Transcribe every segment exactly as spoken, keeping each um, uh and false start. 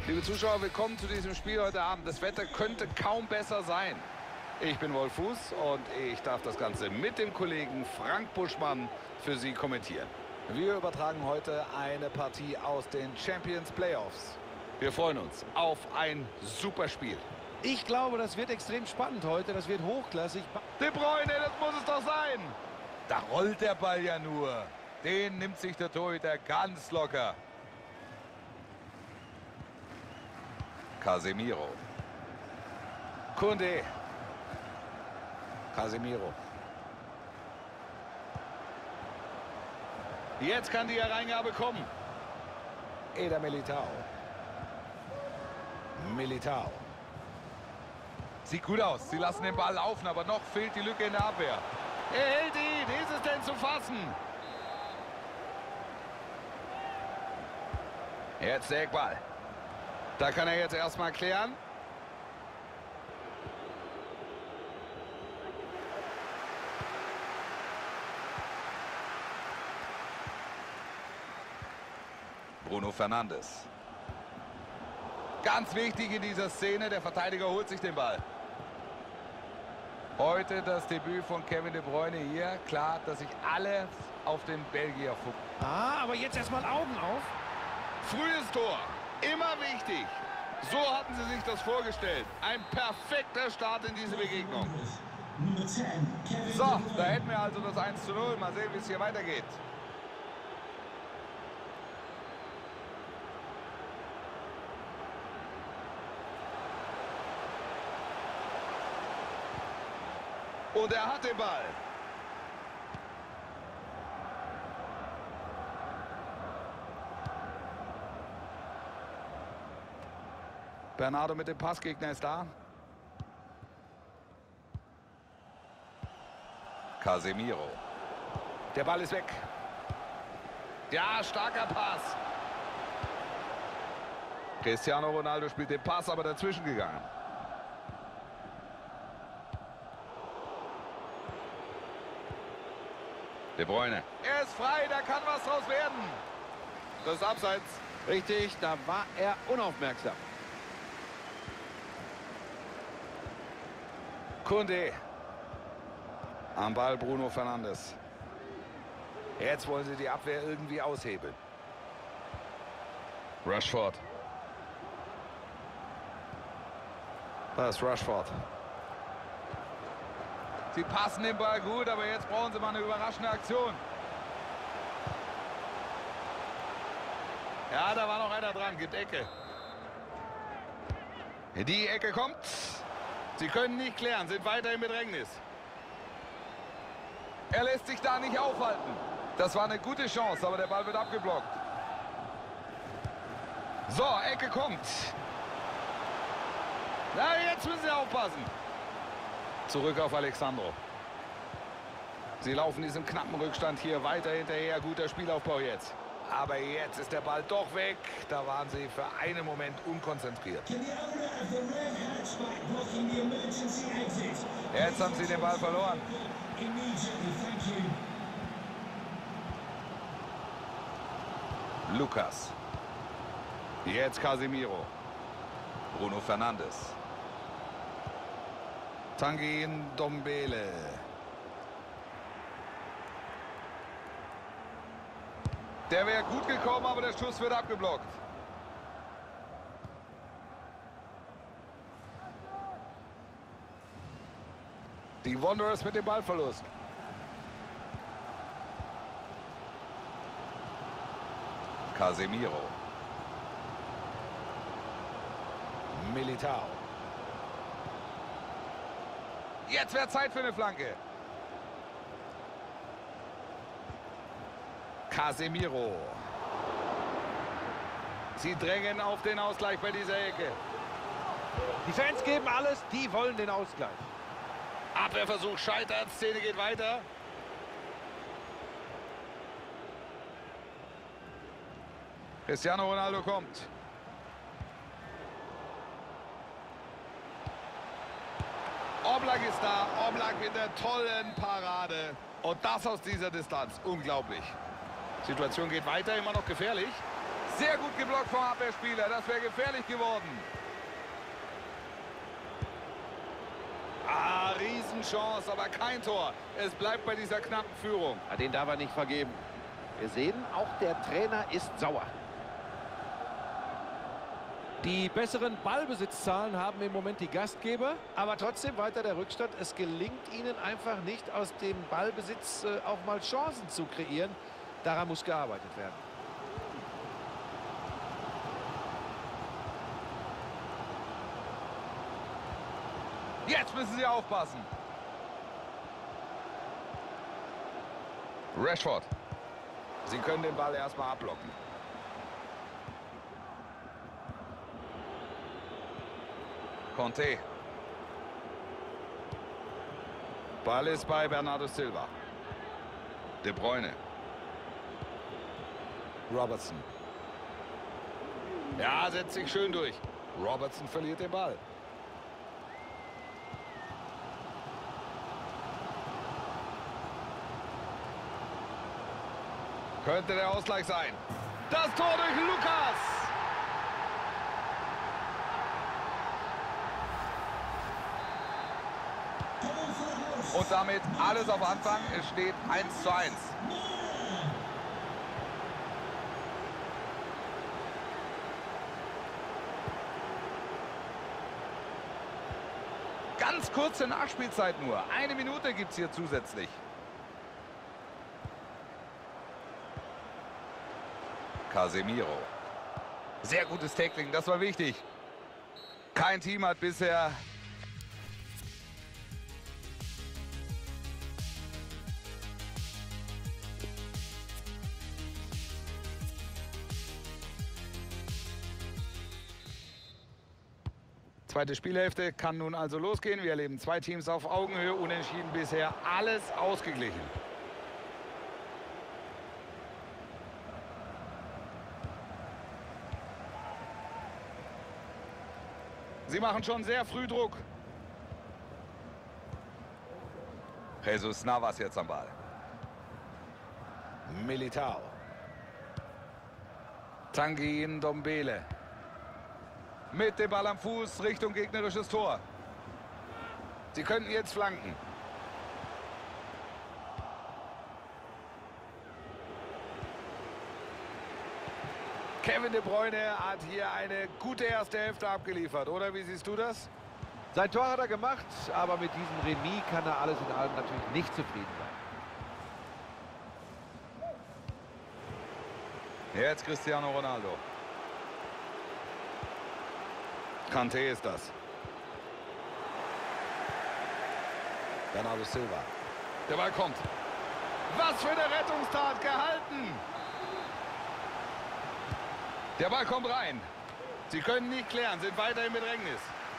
Liebe Zuschauer, willkommen zu diesem Spiel heute Abend. Das Wetter könnte kaum besser sein. Ich bin Wolf Fuß und ich darf das Ganze mit dem Kollegen Frank Buschmann für Sie kommentieren. Wir übertragen heute eine Partie aus den Champions Playoffs. Wir freuen uns auf ein super Spiel. Ich glaube, das wird extrem spannend heute. Das wird hochklassig. De Bruyne, das muss es doch sein. Da rollt der Ball ja nur. Den nimmt sich der Torhüter ganz locker. Casemiro. Kunde. Casemiro. Jetzt kann die Hereingabe kommen. Eder Militao. Militao. Sieht gut aus. Sie lassen den Ball laufen, aber noch fehlt die Lücke in der Abwehr. Er hält ihn. Ist es denn zu fassen? Jetzt der Eckball. Da kann er jetzt erstmal klären. Bruno Fernandes. Ganz wichtig in dieser Szene, der Verteidiger holt sich den Ball. Heute das Debüt von Kevin De Bruyne hier. Klar, dass sich alle auf den Belgier fokussieren. Ah, aber jetzt erstmal Augen auf. Frühes Tor. Immer wichtig. So hatten sie sich das vorgestellt. Ein perfekter Start in diese Begegnung. So, da hätten wir also das eins zu null. Mal sehen, wie es hier weitergeht. Und er hat den Ball. Bernardo mit dem Passgegner ist da. Casemiro. Der Ball ist weg. Ja, starker Pass. Cristiano Ronaldo spielt den Pass, aber dazwischen gegangen. De Bruyne. Er ist frei, da kann was draus werden. Das ist abseits. Richtig, da war er unaufmerksam. Kunde. Am Ball Bruno Fernandes. Jetzt wollen sie die Abwehr irgendwie aushebeln. Rashford. Das ist Rashford. Sie passen den Ball gut, aber jetzt brauchen sie mal eine überraschende Aktion. Ja, da war noch einer dran. Gibt Ecke. Die Ecke kommt. Sie können nicht klären, sind weiter im Bedrängnis. Er lässt sich da nicht aufhalten. Das war eine gute Chance, aber der Ball wird abgeblockt. So, Ecke kommt. Na, jetzt müssen sie aufpassen. Zurück auf Alexandro. Sie laufen diesen knappen Rückstand hier weiter hinterher. Guter Spielaufbau jetzt. Aber jetzt ist der Ball doch weg. Da waren sie für einen Moment unkonzentriert. Jetzt haben sie den Ball verloren. Lukas. Jetzt Casemiro. Bruno Fernandes. Tanguy Ndombele. Der wäre gut gekommen, aber der Schuss wird abgeblockt. Die Wanderers mit dem Ballverlust. Casemiro. Militao. Jetzt wäre Zeit für eine Flanke. Casemiro. Sie drängen auf den Ausgleich bei dieser Ecke. Die Fans geben alles, die wollen den Ausgleich. Abwehrversuch scheitert, Szene geht weiter. Cristiano Ronaldo kommt. Oblak ist da, Oblak mit der tollen Parade. Und das aus dieser Distanz, unglaublich. Situation geht weiter, immer noch gefährlich. Sehr gut geblockt vom Abwehrspieler. Das wäre gefährlich geworden. Ah, Riesenchance, aber kein Tor. Es bleibt bei dieser knappen Führung. Ja, den darf er nicht vergeben. Wir sehen, auch der Trainer ist sauer. Die besseren Ballbesitzzahlen haben im Moment die Gastgeber, aber trotzdem weiter der Rückstand. Es gelingt ihnen einfach nicht, aus dem Ballbesitz äh, auch mal Chancen zu kreieren. Daran muss gearbeitet werden. Jetzt müssen sie aufpassen. Rashford. Sie können den Ball erstmal abblocken. Conte. Ball ist bei Bernardo Silva. De Bruyne. Robertson. Ja, setzt sich schön durch. Robertson verliert den Ball. Könnte der Ausgleich sein. Das Tor durch Lukas. Und damit alles auf Anfang. Es steht eins zu eins. Ganz kurze Nachspielzeit nur. Eine Minute gibt es hier zusätzlich. Casemiro. Sehr gutes Tackling, das war wichtig. Kein Team hat bisher Zweite Spielhälfte kann nun also losgehen. Wir erleben zwei Teams auf Augenhöhe, unentschieden bisher, alles ausgeglichen. Sie machen schon sehr früh Druck. Jesus Navas jetzt am Ball. Militao. Tanguy Ndombele. Mit dem Ball am Fuß Richtung gegnerisches Tor. Sie könnten jetzt flanken. Kevin De Bruyne hat hier eine gute erste Hälfte abgeliefert, oder? Wie siehst du das? Sein Tor hat er gemacht, aber mit diesem Remis kann er alles in allem natürlich nicht zufrieden sein. Jetzt Cristiano Ronaldo. Kanté ist das. Bernardo Silva. Der Ball kommt. Was für eine Rettungstat, gehalten! Der Ball kommt rein. Sie können nie klären, sind weiter im Bedrängnis.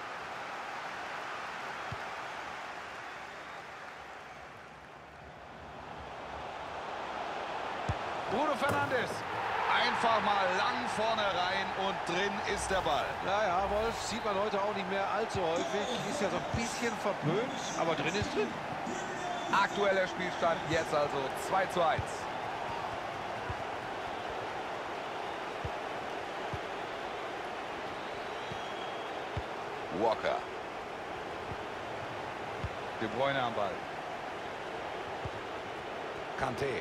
Bruno Fernandes. Einfach mal lang vorne rein und drin ist der Ball. Naja, Wolf, sieht man heute auch nicht mehr allzu häufig. Ist ja so ein bisschen verpönt, aber drin ist drin. Aktueller Spielstand jetzt also zwei zu eins. Walker. De Bruyne am Ball. Kanté.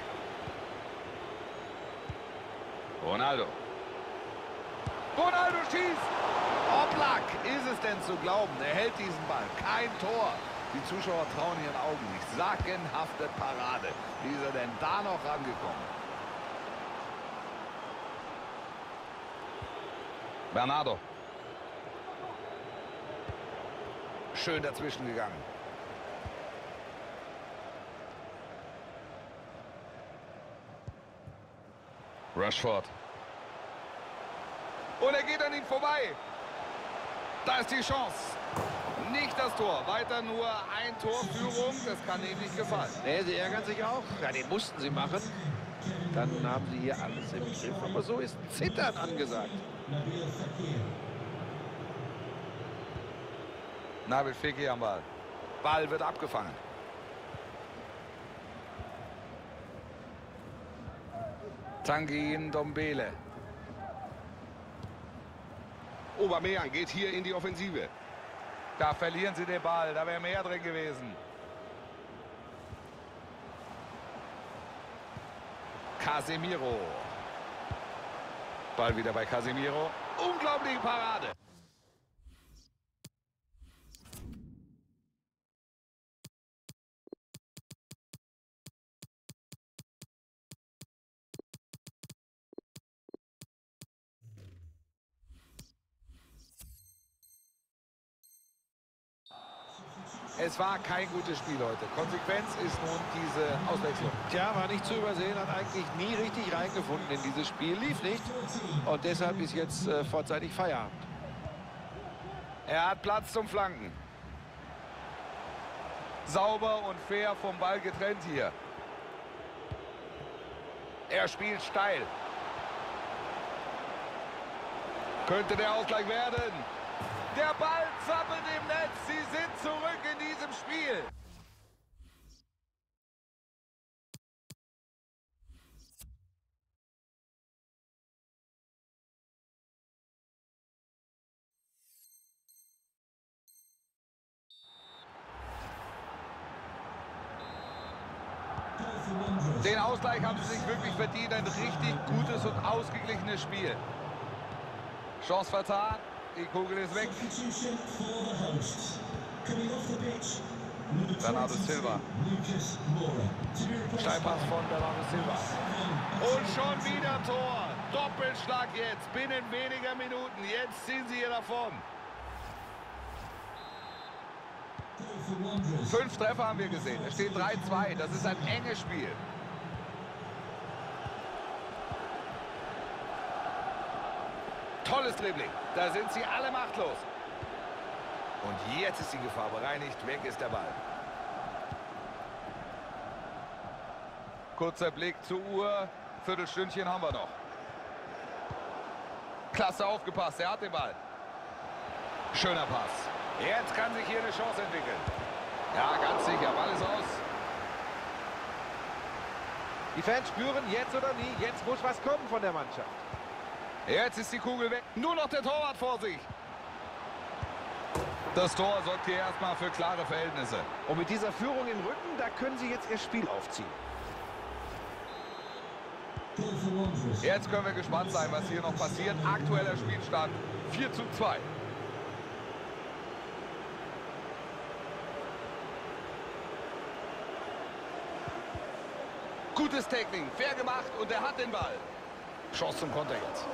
Ronaldo. Ronaldo schießt. Oblak. Ist es denn zu glauben? Er hält diesen Ball. Kein Tor. Die Zuschauer trauen ihren Augen nicht. Sagenhafte Parade. Wie ist er denn da noch rangekommen? Bernardo. Schön dazwischen gegangen. Rashford. Und er geht an ihm vorbei. Da ist die Chance. Nicht das Tor. Weiter nur ein Torführung. Das kann ihm nicht gefallen. Nee, sie ärgern sich auch. Ja, den mussten sie machen. Dann haben sie hier alles im Griff. Aber so ist Zittern angesagt. Nabil Fekir am Ball. Ball wird abgefangen. Tanguy Ndombele. Aubameyang geht hier in die Offensive. Da verlieren sie den Ball, da wäre mehr drin gewesen. Casemiro. Ball wieder bei Casemiro. Unglaubliche Parade. Es war kein gutes Spiel heute. Konsequenz ist nun diese Auswechslung. Tja, war nicht zu übersehen, hat eigentlich nie richtig reingefunden in dieses Spiel. Lief nicht und deshalb ist jetzt äh, vorzeitig Feierabend. Er hat Platz zum Flanken. Sauber und fair vom Ball getrennt hier. Er spielt steil. Könnte der Ausgleich werden. Der Ball zappelt im Netz. Sie sind zurück in diesem Spiel. Den Ausgleich haben sie sich wirklich verdient. Ein richtig gutes und ausgeglichenes Spiel. Chance vertan. Die Kugel ist weg. Bernardo Silva. Steilpass von Bernardo Silva. Und schon wieder Tor. Doppelschlag jetzt. Binnen weniger Minuten. Jetzt ziehen sie hier davon. Fünf Treffer haben wir gesehen. Es steht drei zwei. Das ist ein enges Spiel. Tolles Dribbling. Da sind sie alle machtlos. Und jetzt ist die Gefahr bereinigt. Weg ist der Ball. Kurzer Blick zur Uhr. Viertelstündchen haben wir noch. Klasse aufgepasst. Er hat den Ball. Schöner Pass. Jetzt kann sich hier eine Chance entwickeln. Ja, ganz sicher. Ball ist aus. Die Fans spüren, jetzt oder nie, jetzt muss was kommen von der Mannschaft. Jetzt ist die Kugel weg. Nur noch der Torwart vor sich. Das Tor sorgt hier erstmal für klare Verhältnisse. Und mit dieser Führung im Rücken, da können sie jetzt ihr Spiel aufziehen. Jetzt können wir gespannt sein, was hier noch passiert. Aktueller Spielstand vier zu zwei. Gutes Tackling, fair gemacht und er hat den Ball. Chance zum Konter jetzt.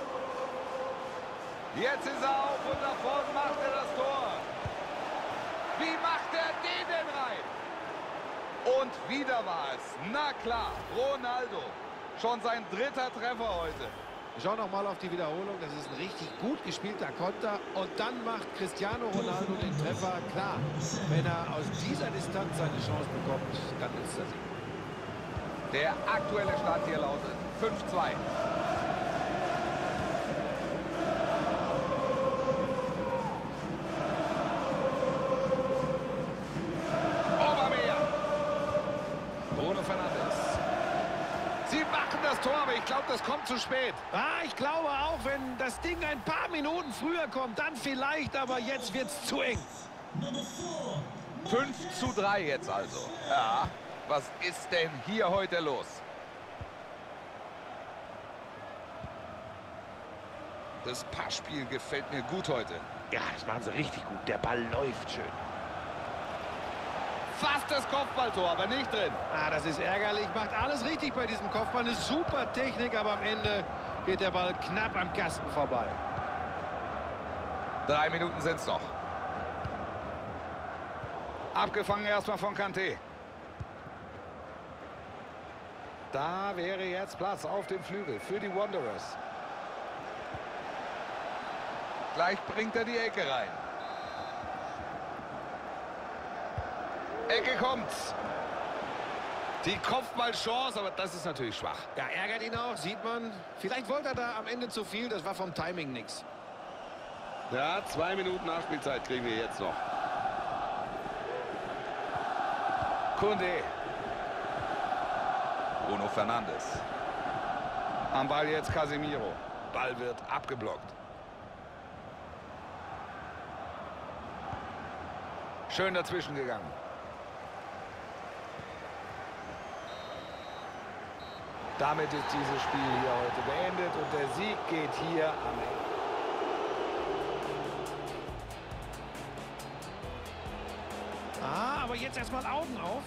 Jetzt ist er auf und nach vorne macht er das Tor. Wie macht er den denn rein? Und wieder war es. Na klar, Ronaldo. Schon sein dritter Treffer heute. Schau noch mal auf die Wiederholung. Das ist ein richtig gut gespielter Konter. Und dann macht Cristiano Ronaldo den Treffer. Klar, wenn er aus dieser Distanz seine Chance bekommt, dann ist das Sieg. Der aktuelle Stand hier lautet fünf zwei. Aubameyang. Bruno Fernandes. Sie machen das Tor, aber ich glaube, das kommt zu spät. Ah, ich glaube auch, wenn das Ding ein paar Minuten früher kommt, dann vielleicht, aber jetzt wird es zu eng. fünf zu drei jetzt also. Ja. Was ist denn hier heute los? Das Passspiel gefällt mir gut heute. Ja, das machen sie richtig gut. Der Ball läuft schön. Fast das Kopfballtor, aber nicht drin. Ah, das ist ärgerlich. Macht alles richtig bei diesem Kopfball. Eine super Technik, aber am Ende geht der Ball knapp am Kasten vorbei. Drei Minuten sind es noch. Abgefangen erstmal von Kanté. Da wäre jetzt Platz auf dem Flügel für die Wanderers. Gleich bringt er die Ecke rein. Ecke kommt. Die Kopfballchance, aber das ist natürlich schwach. Ja, ärgert ihn auch, sieht man. Vielleicht wollte er da am Ende zu viel, das war vom Timing nichts. Ja, zwei Minuten Nachspielzeit kriegen wir jetzt noch. Koundé. Bruno Fernandes. Am Ball jetzt Casemiro. Ball wird abgeblockt. Schön dazwischen gegangen. Damit ist dieses Spiel hier heute beendet und der Sieg geht hier am Ende. Ah, aber jetzt erstmal Augen auf.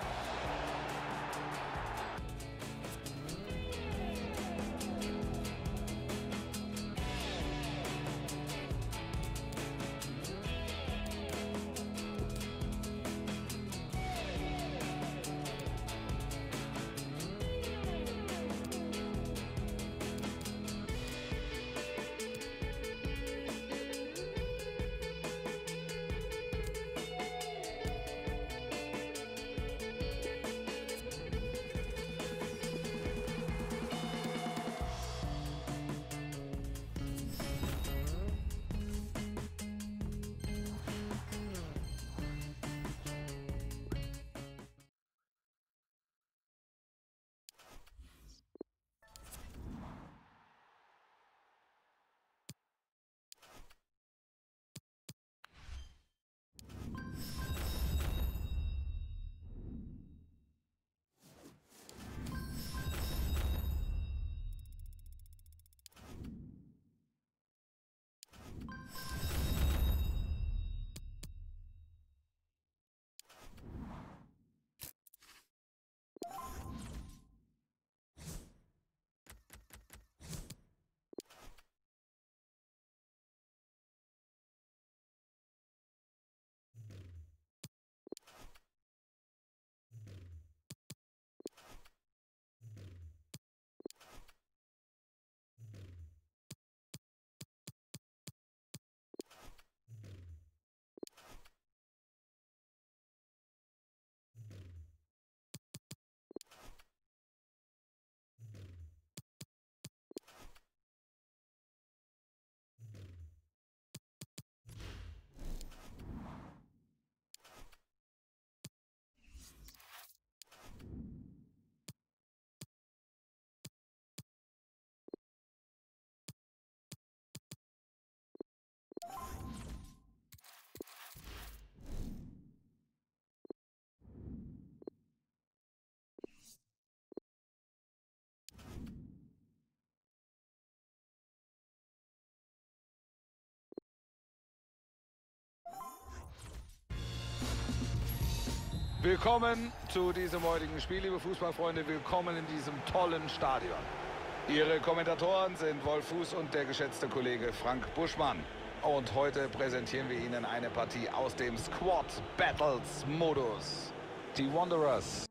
Willkommen zu diesem heutigen Spiel, liebe Fußballfreunde. Willkommen in diesem tollen Stadion. Ihre Kommentatoren sind Wolf Fuß und der geschätzte Kollege Frank Buschmann. Und heute präsentieren wir Ihnen eine Partie aus dem Squad Battles Modus. Die Wanderers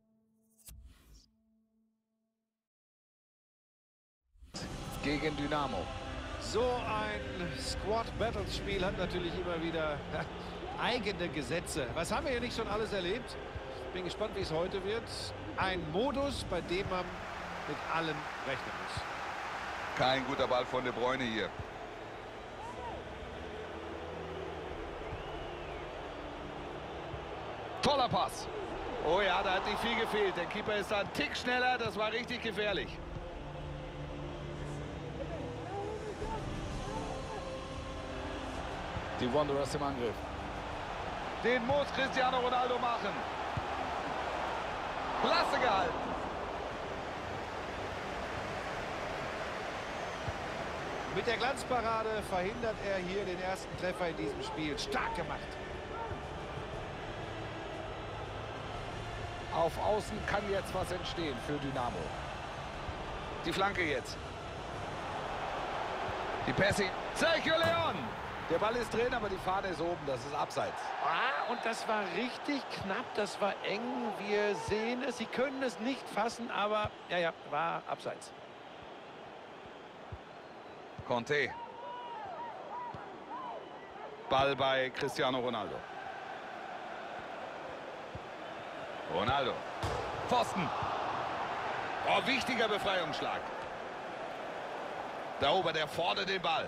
gegen Dynamo. So ein Squad Battles Spiel hat natürlich immer wieder eigene Gesetze. Was haben wir hier nicht schon alles erlebt? Bin gespannt, wie es heute wird. Ein Modus, bei dem man mit allem rechnen muss. Kein guter Ball von De Bruyne hier. Toller Pass. Oh ja, da hat nicht viel gefehlt. Der Keeper ist da ein Tick schneller. Das war richtig gefährlich. Die Wanderers im Angriff. Den muss Cristiano Ronaldo machen. Klasse gehalten. Mit der Glanzparade verhindert er hier den ersten Treffer in diesem Spiel. Stark gemacht. Auf Außen kann jetzt was entstehen für Dynamo. Die Flanke jetzt. Die Pässe. Sergio Leon. Der Ball ist drin, aber die Fahne ist oben. Das ist abseits. Ah, und das war richtig knapp. Das war eng. Wir sehen es. Sie können es nicht fassen, aber ja, ja, war abseits. Conte. Ball bei Cristiano Ronaldo. Ronaldo. Pfosten. Oh, wichtiger Befreiungsschlag. Da oben, der fordert den Ball.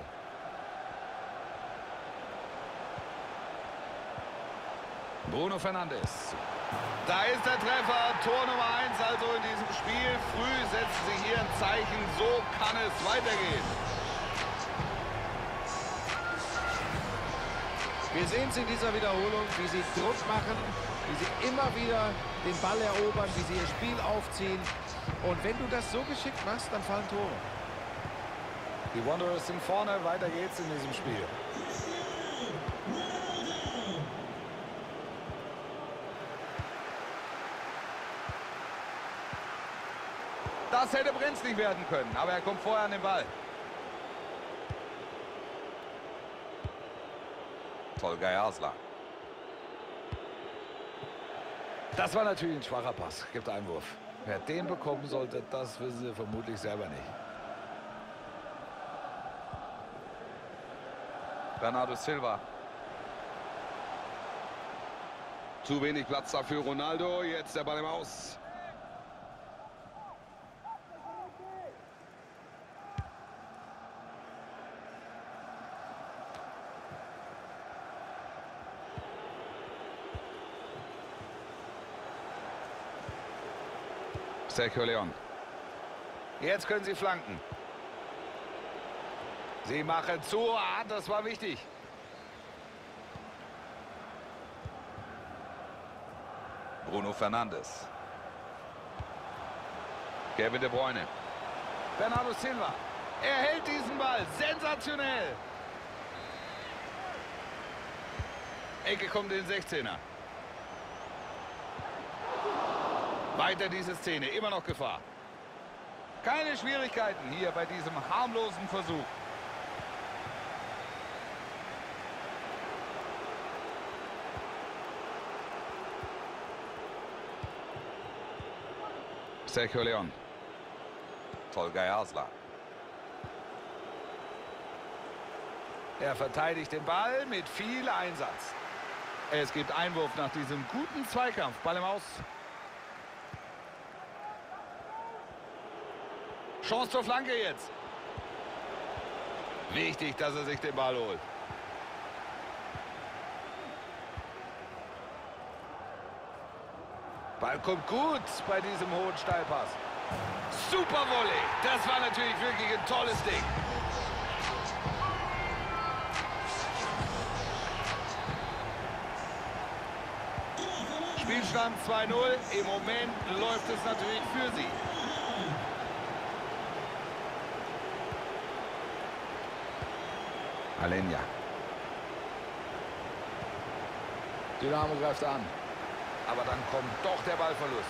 Bruno Fernandes. Da ist der Treffer, Tor Nummer eins also in diesem Spiel. Früh setzen sie hier ein Zeichen, so kann es weitergehen. Wir sehen es in dieser Wiederholung, wie sie Druck machen, wie sie immer wieder den Ball erobern, wie sie ihr Spiel aufziehen. Und wenn du das so geschickt machst, dann fallen Tore. Die Wanderers sind vorne, weiter geht's in diesem Spiel. Das hätte brenzlig werden können, aber er kommt vorher an den Ball. Tolgay Arslan. Das war natürlich ein schwacher Pass. Gibt Einwurf. Wer den bekommen sollte, das wissen sie vermutlich selber nicht. Bernardo Silva. Zu wenig Platz dafür Ronaldo. Jetzt der Ball im Aus. Sergio Leon. Jetzt können sie flanken. Sie machen zu. Ah, das war wichtig. Bruno Fernandes. Kevin De Bruyne. Bernardo Silva. Er hält diesen Ball. Sensationell. Ecke kommt in den sechzehner. Weiter diese Szene, immer noch Gefahr. Keine Schwierigkeiten hier bei diesem harmlosen Versuch. Sergio Leon. Tolgay Arslan. Er verteidigt den Ball mit viel Einsatz. Es gibt Einwurf nach diesem guten Zweikampf. Ball im Aus. Chance zur Flanke jetzt. Wichtig, dass er sich den Ball holt. Ball kommt gut bei diesem hohen Steilpass. Super Volley. Das war natürlich wirklich ein tolles Ding. Spielstand zwei null. Im Moment läuft es natürlich für sie. Alenia. Dynamo greift an. Aber dann kommt doch der Ballverlust.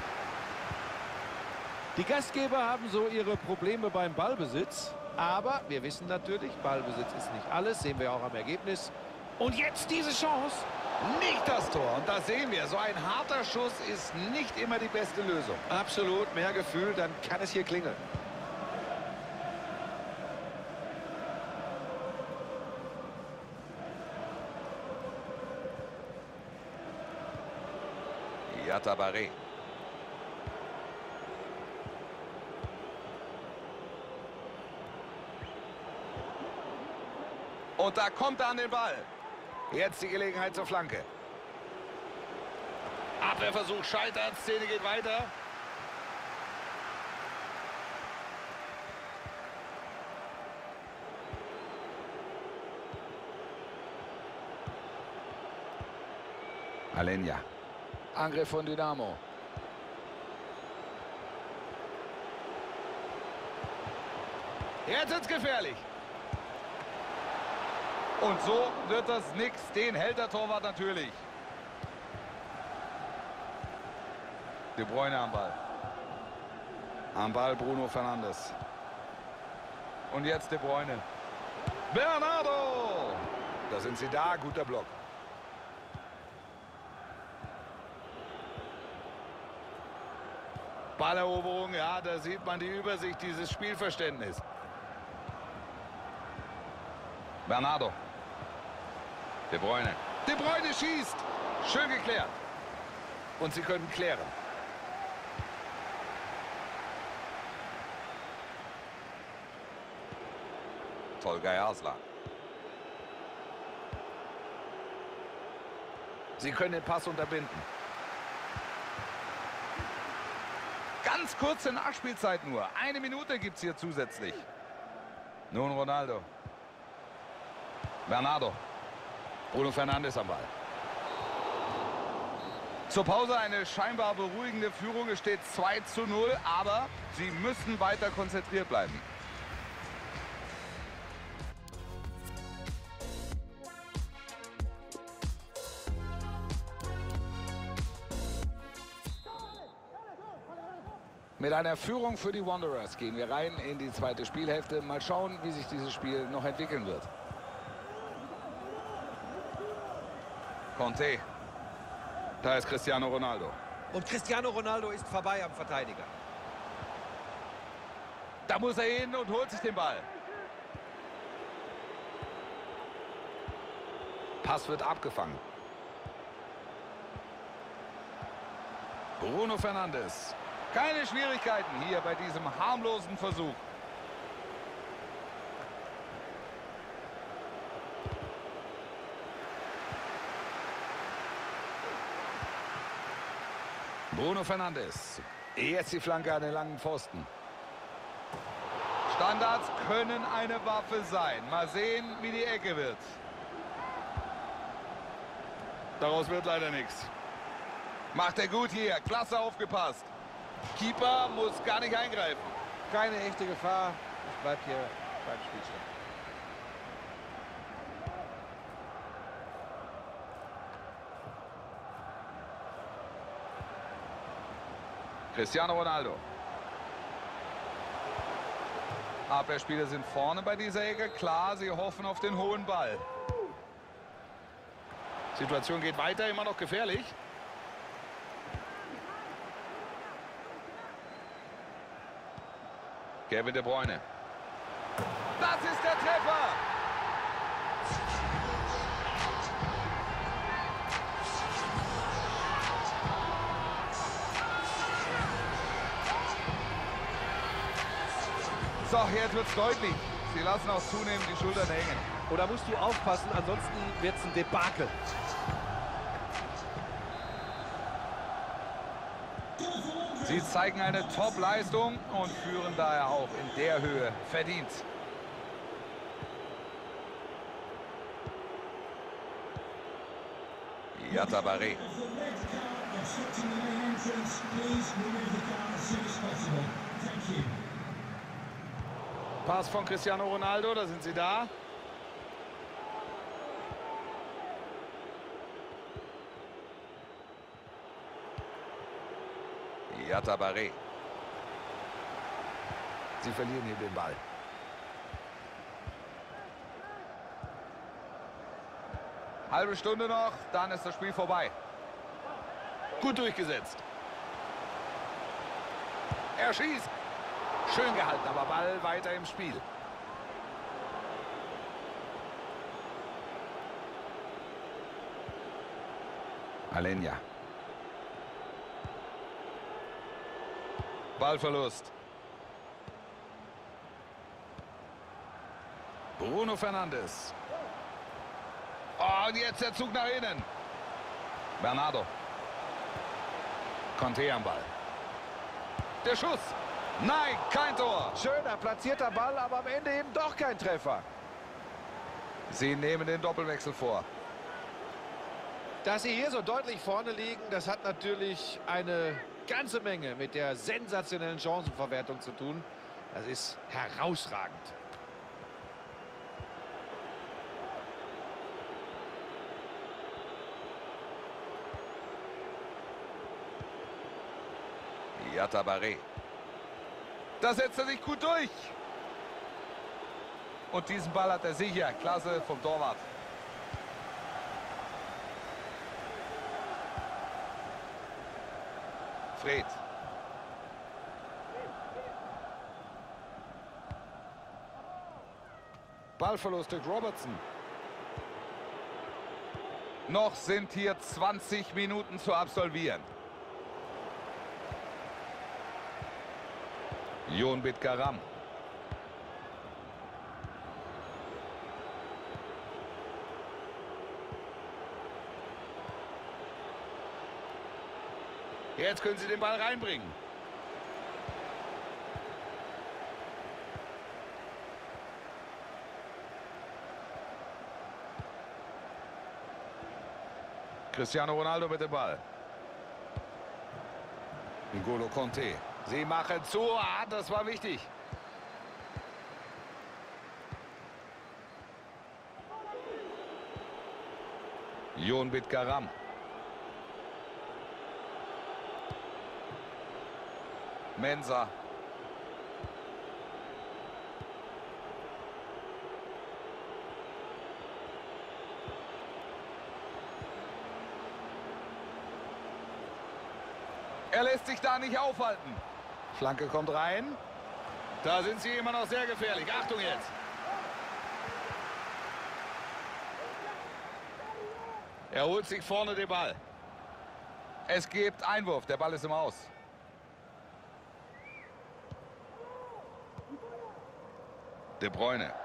Die Gastgeber haben so ihre Probleme beim Ballbesitz. Aber wir wissen natürlich, Ballbesitz ist nicht alles. Sehen wir auch am Ergebnis. Und jetzt diese Chance. Nicht das Tor. Und das sehen wir. So ein harter Schuss ist nicht immer die beste Lösung. Absolut. Mehr Gefühl, dann kann es hier klingeln. Yatabare. Und da kommt er an den Ball. Jetzt die Gelegenheit zur Flanke. Abwehrversuch scheitert. Szene geht weiter. Alenia. Angriff von Dynamo. Jetzt ist es gefährlich. Und so wird das nix. Den hält der Torwart natürlich. De Bruyne am Ball. Am Ball Bruno Fernandes. Und jetzt De Bruyne. Bernardo! Da sind sie da. Guter Block. Balleroberung, ja, da sieht man die Übersicht, dieses Spielverständnis. Bernardo. De Bruyne. De Bruyne schießt. Schön geklärt. Und sie können klären. Tolgay Arslan. Sie können den Pass unterbinden. Ganz kurze Nachspielzeit nur. Eine Minute gibt es hier zusätzlich. Nun Ronaldo. Bernardo. Bruno Fernandes am Ball. Zur Pause eine scheinbar beruhigende Führung. Es steht zwei zu null, aber sie müssen weiter konzentriert bleiben. Mit einer Führung für die Wanderers gehen wir rein in die zweite Spielhälfte. Mal schauen, wie sich dieses Spiel noch entwickeln wird. Conte. Da ist Cristiano Ronaldo. Und Cristiano Ronaldo ist vorbei am Verteidiger. Da muss er hin und holt sich den Ball. Pass wird abgefangen. Bruno Fernandes. Keine Schwierigkeiten hier bei diesem harmlosen Versuch. Bruno Fernandes. Jetzt die Flanke an den langen Pfosten. Standards können eine Waffe sein. Mal sehen, wie die Ecke wird. Daraus wird leider nichts. Macht er gut hier. Klasse aufgepasst. Keeper muss gar nicht eingreifen. Keine echte Gefahr. Es bleibt hier beim Spielstand. Cristiano Ronaldo. Abwehrspieler sind vorne bei dieser Ecke. Klar, sie hoffen auf den hohen Ball. Situation geht weiter, immer noch gefährlich. Kevin De Bruyne. Das ist der Treffer! So, jetzt wird es deutlich. Sie lassen auch zunehmend die Schultern hängen. Oder musst du aufpassen, ansonsten wird es ein Debakel. Sie zeigen eine Top-Leistung und führen daher auch in der Höhe verdient. Yatabaré. Pass von Cristiano Ronaldo, da sind sie da. Yatabaré. Sie verlieren hier den Ball. Halbe Stunde noch, dann ist das Spiel vorbei. Gut durchgesetzt. Er schießt. Schön gehalten, aber Ball weiter im Spiel. Alenia. Ballverlust. Bruno Fernandes. Oh, und jetzt der Zug nach innen. Bernardo. Conte am Ball. Der Schuss. Nein, kein Tor. Schöner, platzierter Ball, aber am Ende eben doch kein Treffer. Sie nehmen den Doppelwechsel vor. Dass sie hier so deutlich vorne liegen, das hat natürlich eine ganze Menge mit der sensationellen Chancenverwertung zu tun. Das ist herausragend. Yatabaré. Da setzt er sich gut durch. Und diesen Ball hat er sicher. Klasse vom Torwart. Fred. Ballverlust durch Robertson. Noch sind hier zwanzig Minuten zu absolvieren. Jon Bitkaram. Jetzt können sie den Ball reinbringen. Cristiano Ronaldo mit dem Ball. N'Golo Kanté. Sie machen zu. Ah, das war wichtig. Jon Bitgaram. Mensah. Er lässt sich da nicht aufhalten. Flanke kommt rein. Da sind sie immer noch sehr gefährlich. Achtung jetzt. Er holt sich vorne den Ball. Es gibt Einwurf. Der Ball ist im Aus. De Bruyne.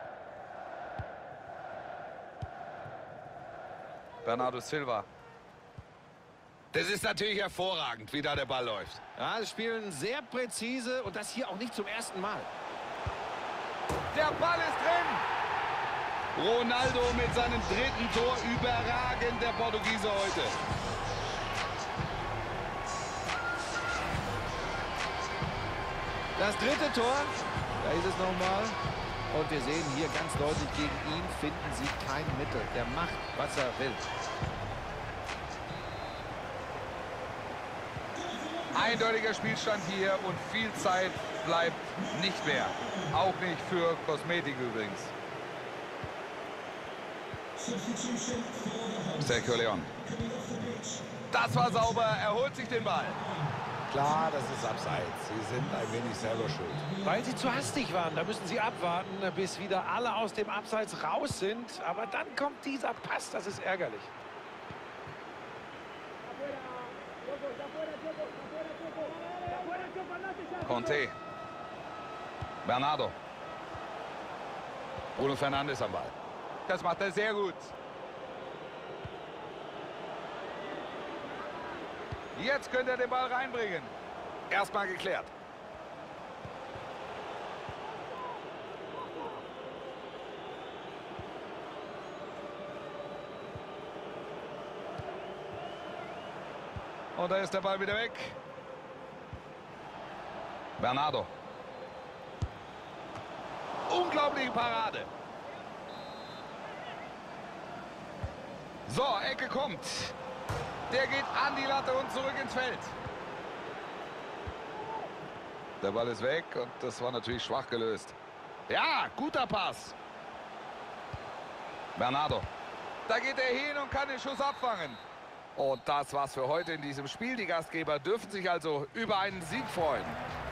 Bernardo Silva. Das ist natürlich hervorragend, wie da der Ball läuft. Ja, sie spielen sehr präzise und das hier auch nicht zum ersten Mal. Der Ball ist drin. Ronaldo mit seinem dritten Tor. Überragend, der Portugiese heute. Das dritte Tor, da ist es nochmal. Und wir sehen hier ganz deutlich, gegen ihn finden sie kein Mittel. Der macht, was er will. Eindeutiger Spielstand hier und viel Zeit bleibt nicht mehr. Auch nicht für Kosmetik übrigens. Sergio Leon. Das war sauber, er holt sich den Ball. Klar, das ist abseits. Sie sind ein wenig selber schuld. Weil sie zu hastig waren. Da müssen sie abwarten, bis wieder alle aus dem Abseits raus sind. Aber dann kommt dieser Pass, das ist ärgerlich. Kanté. Bernardo. Bruno Fernandes am Ball. Das macht er sehr gut. Jetzt könnte er den Ball reinbringen. Erstmal geklärt. Und da ist der Ball wieder weg. Bernardo. Unglaubliche Parade. So, Ecke kommt. Der geht an die Latte und zurück ins Feld. Der Ball ist weg und das war natürlich schwach gelöst. Ja, guter Pass. Bernardo. Da geht er hin und kann den Schuss abfangen. Und das war's für heute in diesem Spiel. Die Gastgeber dürfen sich also über einen Sieg freuen.